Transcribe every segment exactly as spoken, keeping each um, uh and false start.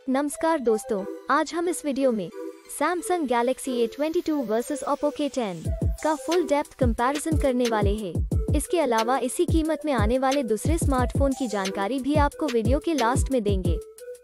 नमस्कार दोस्तों, आज हम इस वीडियो में Samsung Galaxy A बाईस वर्सेस Oppo K टेन का फुल डेप्थ कंपैरिजन करने वाले हैं। इसके अलावा इसी कीमत में आने वाले दूसरे स्मार्टफोन की जानकारी भी आपको वीडियो के लास्ट में देंगे।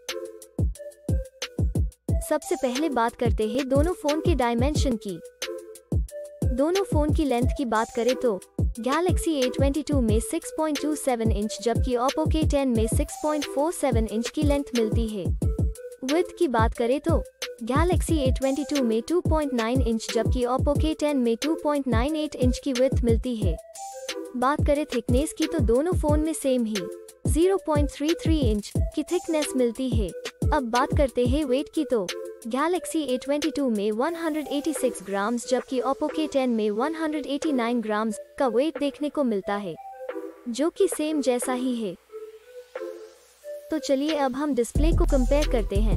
सबसे पहले बात करते हैं दोनों फोन के डायमेंशन की। दोनों फोन की लेंथ की बात करें तो Galaxy A बाईस में छह पॉइंट दो सात इंच जबकि Oppo K टेन में छह पॉइंट चार सात इंच की लेंथ मिलती है। विड्थ की बात करें तो Galaxy A बाईस में दो पॉइंट नौ इंच जबकि Oppo K टेन में दो पॉइंट नौ आठ इंच की विड्थ मिलती है। बात करें थिकनेस की तो दोनों फोन में सेम ही ज़ीरो पॉइंट तीन तीन इंच की थिकनेस मिलती है। अब बात करते हैं वेट की तो Galaxy A बाईस में एक सौ छियासी ग्राम्स जबकि Oppo K टेन में एक सौ नवासी ग्राम्स का वेट देखने को मिलता है, जो कि सेम जैसा ही है। तो चलिए अब हम डिस्प्ले को कंपेयर करते हैं।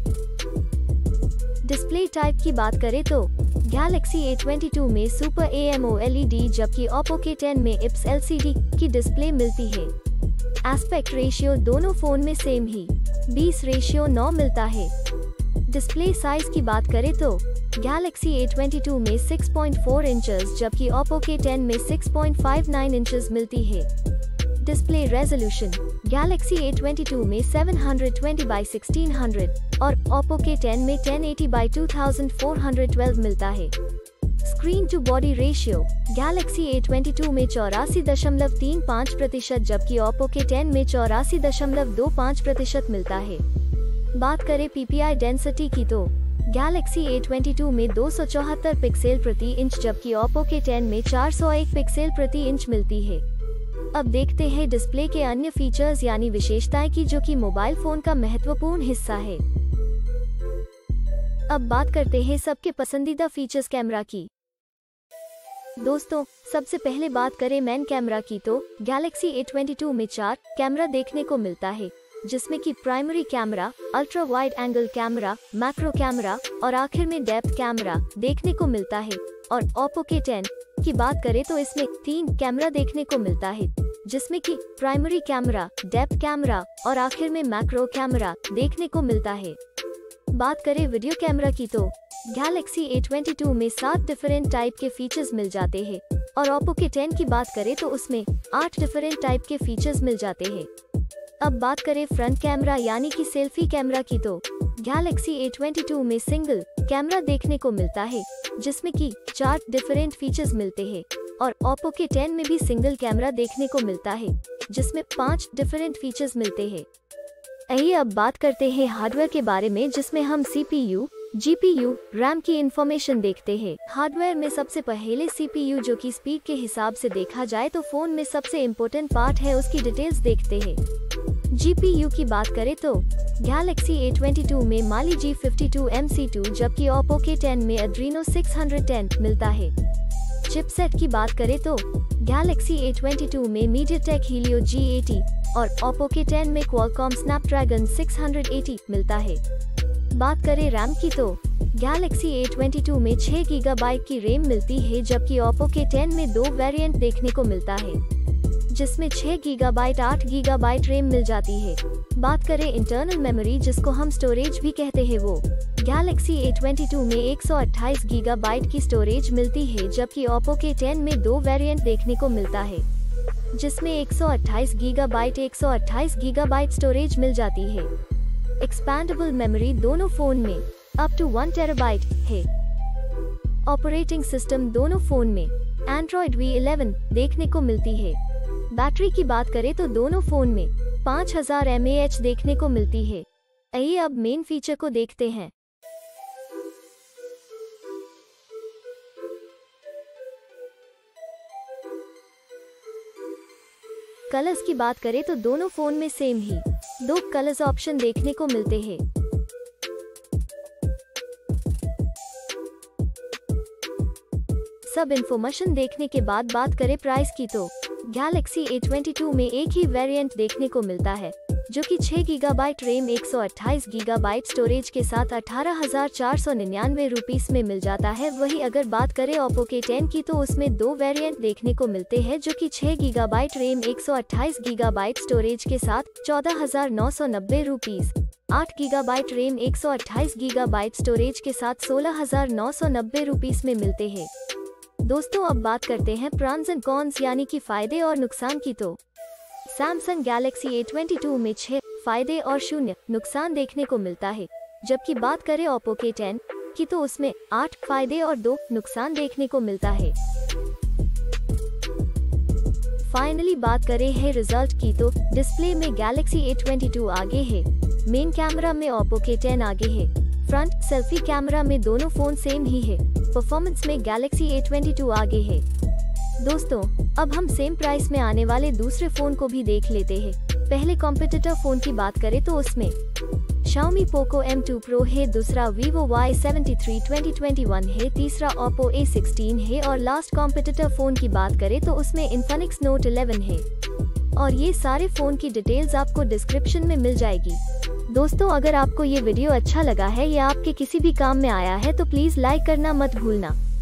डिस्प्ले टाइप की बात करें तो Galaxy A बाईस में super A M O L E D जबकि Oppo K टेन में I P S L C D की डिस्प्ले मिलती है। एस्पेक्ट रेशियो दोनों फोन में सेम ही बीस रेशियो नौ मिलता है। डिस्प्ले साइज की बात करें तो Galaxy A बाईस में छह पॉइंट चार इंचेस जबकि Oppo K टेन में छह पॉइंट पाँच नौ इंचेस मिलती है। डिस्प्ले रेजोल्यूशन Galaxy A बाईस में सात सौ बीस बाई सोलह सौ और Oppo K टेन में ten eighty by two thousand four hundred twelve मिलता है। Screen to body ratio Galaxy A बाईस में चौरासी दशमलव तीन पाँच प्रतिशत जबकि Oppo K टेन में चौरासी दशमलव दो पाँच प्रतिशत मिलता है। बात करें P P I डेंसिटी की तो Galaxy A बाईस में दो सौ चौहत्तर पिक्सल प्रति इंच जबकि Oppo K टेन में चार सौ एक पिक्सल प्रति इंच मिलती है। अब देखते हैं डिस्प्ले के अन्य फीचर्स यानी विशेषताएं की, जो कि मोबाइल फोन का महत्वपूर्ण हिस्सा है। अब बात करते हैं सबके पसंदीदा फीचर्स कैमरा की। दोस्तों, सबसे पहले बात करें मेन कैमरा की तो Galaxy A बाईस में चार कैमरा देखने को मिलता है, जिसमें कि primary camera, ultra wide angle camera, macro camera और आखिर में डेप्थ कैमरा देखने को मिलता है। और Oppo K टेन की बात करें तो इसमें तीन कैमरा देखने को मिलता है, जिसमें कि प्राइमरी कैमरा, डेप्थ कैमरा और आखिर में मैक्रो कैमरा देखने को मिलता है। बात करें वीडियो कैमरा की तो Galaxy A बाईस में सात डिफरेंट टाइप के फीचर्स मिल जाते हैं और Oppo K टेन की बात करें तो उसमें आठ डिफरेंट टाइप के फीचर्स मिल जाते हैं। अब बात करें फ्रंट कैमरा यानी कि सेल्फी कैमरा की तो Galaxy A बाईस में सिंगल कैमरा देखने को मिलता है, जिसमें कि चार डिफरेंट फीचर्स मिलते हैं और Oppo K टेन में भी सिंगल कैमरा देखने को मिलता है, जिसमें पांच डिफरेंट फीचर्स मिलते हैं। आइए अब बात करते हैं हार्डवेयर के बारे में, जिसमें हम C P U, G P U, RAM की इंफॉर्मेशन देखते हैं। हार्डवेयर में सबसे पहले C P U, जो कि स्पीड के हिसाब से देखा जाए तो फोन में सबसे इम्पोर्टेंट पार्ट है, उसकी डिटेल्स देखते हैं। G P U की बात करें तो Galaxy A बाईस में Mali G fifty two M C two जबकि Oppo K टेन में Adreno सिक्स हंड्रेड टेन मिलता है। चिपसेट की बात करें तो Galaxy A बाईस में MediaTek Helio G एटी और Oppo K टेन में Qualcomm Snapdragon six hundred eighty मिलता है। बात करें रैम की तो Galaxy A बाईस में छह गीगा बाइट की रैम मिलती है जबकि Oppo K टेन में दो वेरिएंट देखने को मिलता है, जिसमें छह गीगा बाइट, आठ गीगा बाइट रैम मिल जाती है। बात करें इंटरनल मेमोरी, जिसको हम स्टोरेज भी कहते हैं, वो Galaxy A बाईस में एक सौ अट्ठाईस गीगा बाइट की स्टोरेज मिलती है जबकि Oppo K टेन में दो वेरिएंट देखने को मिलता है, जिसमें एक सौ अट्ठाईस गीगा बाइट, एक सौ अट्ठाईस गीगा बाइट स्टोरेज मिल जाती है। एक्सपैंडेबल मेमोरी दोनों फोन में अप टू वन टेराबाइट है। ऑपरेटिंग सिस्टम दोनों फोन में Android V इलेवन देखने को मिलती है। बैटरी की बात करें तो दोनों फोन में पाँच हज़ार एम ए एच देखने को मिलती है। आइए अब मेन फीचर को देखते हैं। कलर्स की बात करें तो दोनों फोन में सेम ही दो कलर्स ऑप्शन देखने को मिलते हैं। सब इंफॉर्मेशन देखने के बाद बात करें प्राइस की तो Galaxy A बाईस में एक ही वेरिएंट देखने को मिलता है, जो कि छह गीगा बाइट रैम, एक सौ अट्ठाईस गीगा बाइट स्टोरेज के साथ अठारह हजार चार सौ निन्यानवे रुपीस में मिल जाता है। वही अगर बात करें Oppo K टेन की तो उसमें दो वेरिएंट देखने को मिलते हैं, जो कि छह गीगा बाइट रैम, एक सौ अट्ठाईस गीगा बाइट स्टोरेज के साथ चौदह हजार नौ सौ नब्बे रुपीस, आठ गीगाबाइट रैम एक सौ अट्ठाईस गीगाबाइट स्टोरेज के साथ सोलह हजार नौ सौ नब्बे रुपीस में मिलते हैं। दोस्तों अब बात करते हैं प्रॉन्स एंड कॉन्स यानी कि फायदे और नुकसान की। तो Samsung Galaxy A twenty two में छह फायदे और शून्य नुकसान देखने को मिलता है, जबकि बात करें ओप्पो के टेन की तो उसमें आठ फायदे और दो नुकसान देखने को मिलता है। फाइनली बात करें है रिजल्ट की तो डिस्प्ले में गैलेक्सी ए ट्वेंटी टू आगे है, मेन कैमरा में ओप्पो के टेन आगे है, फ्रंट सेल्फी कैमरा में दोनों फोन सेम ही है, परफॉर्मेंस में गैलेक्सी ए ट्वेंटी टू आगे है। दोस्तों अब हम सेम प्राइस में आने वाले दूसरे फोन को भी देख लेते हैं। पहले कॉम्पिटिटर फोन की बात करें तो उसमें Xiaomi Poco M two Pro है, दूसरा Vivo Y seventy three twenty twenty one है, तीसरा Oppo ए सिक्सटीन है और लास्ट कॉम्पिटिटर फोन की बात करें तो उसमें Infinix Note इलेवन है। और ये सारे फोन की डिटेल्स आपको डिस्क्रिप्शन में मिल जाएगी। दोस्तों अगर आपको ये वीडियो अच्छा लगा है या आपके किसी भी काम में आया है तो प्लीज लाइक करना मत भूलना।